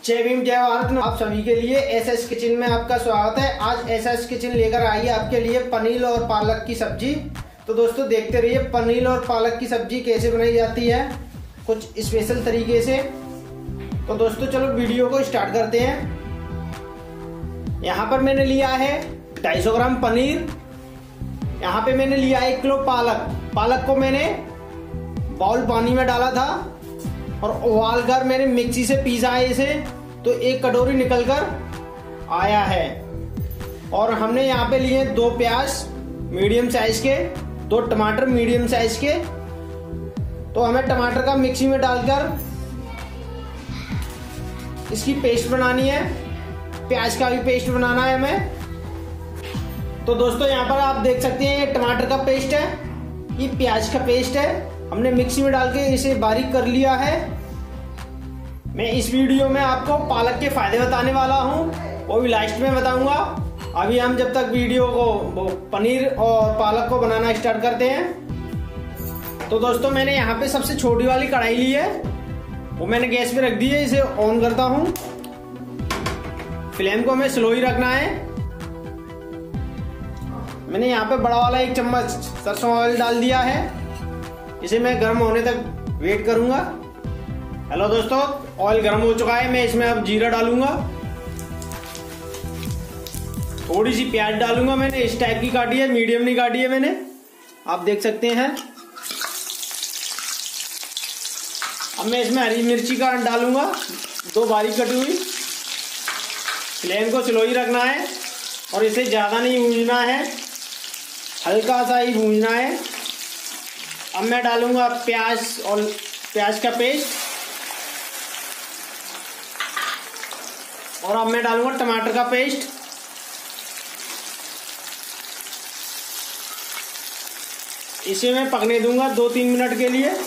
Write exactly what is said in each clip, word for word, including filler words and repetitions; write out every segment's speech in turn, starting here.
जय भीम जय भारत। आप सभी के लिए एस एस किचन में आपका स्वागत है। आज एस एस किचन लेकर आई है आपके लिए पनीर और पालक की सब्जी। तो दोस्तों देखते रहिए पनीर और पालक की सब्जी कैसे बनाई जाती है कुछ स्पेशल तरीके से। तो दोस्तों चलो वीडियो को स्टार्ट करते हैं। यहाँ पर मैंने लिया है ढाई सौ ग्राम पनीर। यहाँ पे मैंने लिया है एक किलो पालक। पालक को मैंने बाउल पानी में डाला था और उबाल कर मैंने मिक्सी से पीसा है इसे, तो एक कटोरी निकल कर आया है। और हमने यहाँ पे लिए दो प्याज मीडियम साइज के, दो टमाटर मीडियम साइज के। तो हमें टमाटर का मिक्सी में डालकर इसकी पेस्ट बनानी है, प्याज का भी पेस्ट बनाना है हमें। तो दोस्तों यहाँ पर आप देख सकते हैं ये टमाटर का पेस्ट है, ये प्याज का पेस्ट है। हमने मिक्सी में डाल के इसे बारीक कर लिया है। मैं इस वीडियो में आपको पालक के फायदे बताने वाला हूँ, वो भी लास्ट में बताऊंगा। अभी हम जब तक वीडियो को पनीर और पालक को बनाना स्टार्ट करते हैं। तो दोस्तों मैंने यहाँ पे सबसे छोटी वाली कढ़ाई ली है, वो मैंने गैस पे रख दी है। इसे ऑन करता हूँ। फ्लेम को हमें स्लो ही रखना है। मैंने यहाँ पे बड़ा वाला एक चम्मच सरसों ऑयल डाल दिया है। इसे मैं गर्म होने तक वेट करूंगा। हेलो दोस्तों, ऑयल गर्म हो चुका है। मैं इसमें अब जीरा डालूंगा, थोड़ी सी प्याज डालूंगा। मैंने इस टाइप की काटी है, मीडियम नहीं काटी है मैंने, आप देख सकते हैं। अब मैं इसमें हरी मिर्ची का डालूंगा, दो बारीक कटी हुई। फ्लेम को स्लो ही रखना है और इसे ज्यादा नहीं भूनना है, हल्का सा ही भूनना है। अब मैं डालूंगा प्याज और प्याज का पेस्ट, और अब मैं डालूंगा टमाटर का पेस्ट। इसे मैं पकने दूंगा दो तीन मिनट के लिए।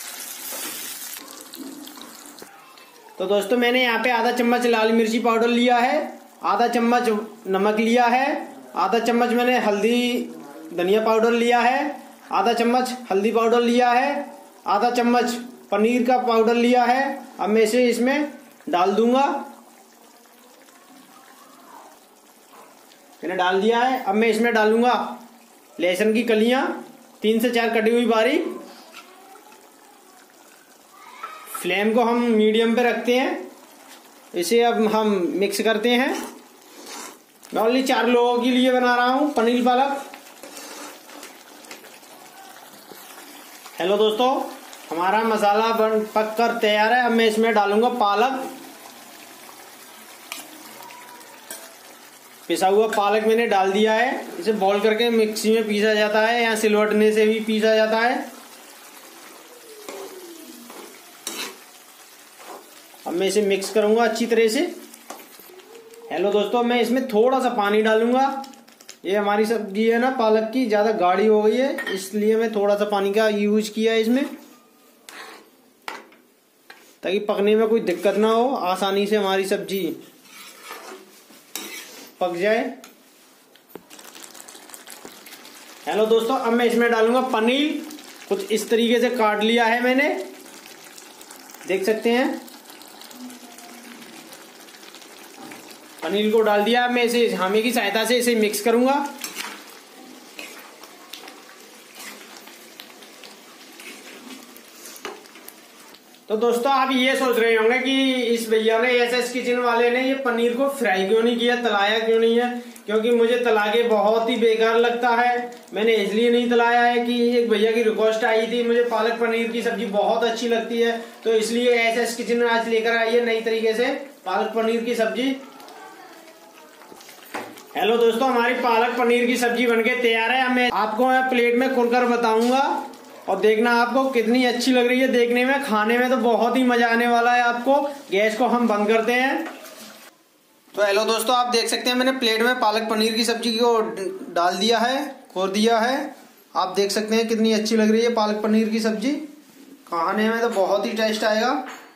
तो दोस्तों मैंने यहाँ पे आधा चम्मच लाल मिर्ची पाउडर लिया है, आधा चम्मच नमक लिया है, आधा चम्मच मैंने हल्दी धनिया पाउडर लिया है, आधा चम्मच हल्दी पाउडर लिया है, आधा चम्मच पनीर का पाउडर लिया है। अब मैं इसे इसमें डाल दूंगा। मैंने डाल दिया है। अब मैं इसमें डालूंगा लहसुन की कलियां, तीन से चार कटी हुई बारीक। फ्लेम को हम मीडियम पे रखते हैं। इसे अब हम मिक्स करते हैं। मैं ओनली चार लोगों के लिए बना रहा हूं पनीर पालक। हेलो दोस्तों, हमारा मसाला बन पक कर तैयार है। अब मैं इसमें डालूंगा पालक। पिसा हुआ पालक मैंने डाल दिया है। इसे बॉईल करके मिक्सी में पीसा जाता है या सिलवटने से भी पीसा जाता है। अब मैं इसे मिक्स करूंगा अच्छी तरह से। हेलो दोस्तों, मैं इसमें थोड़ा सा पानी डालूंगा। ये हमारी सब्जी है ना पालक की, ज्यादा गाढ़ी हो गई है, इसलिए मैं थोड़ा सा पानी का यूज किया है इसमें, ताकि पकने में कोई दिक्कत ना हो, आसानी से हमारी सब्जी पक जाए। हेलो दोस्तों, अब मैं इसमें डालूंगा पनीर। कुछ इस तरीके से काट लिया है मैंने, देख सकते हैं। पनीर को डाल दिया। मैं इसे हामे की सहायता से इसे मिक्स करूंगा। तो दोस्तों आप ये सोच रहे होंगे कि इस भैया ने एस एस किचन वाले ने ये पनीर को फ्राई क्यों नहीं किया, तलाया क्यों नहीं है। क्योंकि मुझे तला के बहुत ही बेकार लगता है। मैंने इसलिए नहीं तलाया है कि एक भैया की रिक्वेस्ट आई थी, मुझे पालक पनीर की सब्जी बहुत अच्छी लगती है, तो इसलिए एस एस किचन आज लेकर आई है नई तरीके से पालक पनीर की सब्जी। हेलो दोस्तों, हमारी पालक पनीर की सब्जी बनके तैयार है। मैं आपको मैं प्लेट में खोलकर बताऊंगा और देखना आपको कितनी अच्छी लग रही है देखने में। खाने में तो बहुत ही मजा आने वाला है आपको। गैस को हम बंद करते हैं। तो हेलो दोस्तों, आप देख सकते हैं मैंने प्लेट में पालक पनीर की सब्जी को डाल दिया है, खोल दिया है। आप देख सकते हैं कितनी अच्छी लग रही है पालक पनीर की सब्जी। खाने में तो बहुत ही टेस्ट आएगा।